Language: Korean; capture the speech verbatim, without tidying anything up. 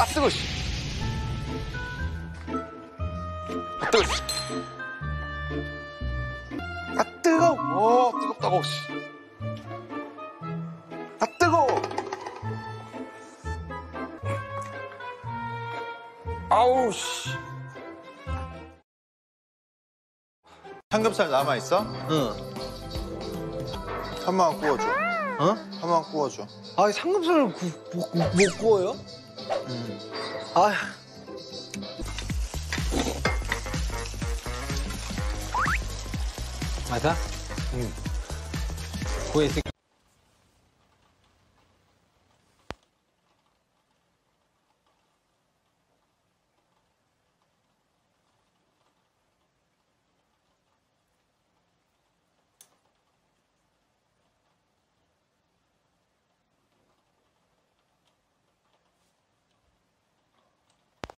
아, 뜨거, 씨. 아, 뜨거, 씨. 아, 뜨거. 어, 뜨겁다고, 씨. 아, 뜨거워. 아우, 씨. 삼겹살 남아있어? 응. 한 번만 구워줘. 어? 한 번만 구워줘. 아, 삼겹살을 구, 못, 못 구워요? 응. 아. 맞아? 응. 구워 있을게.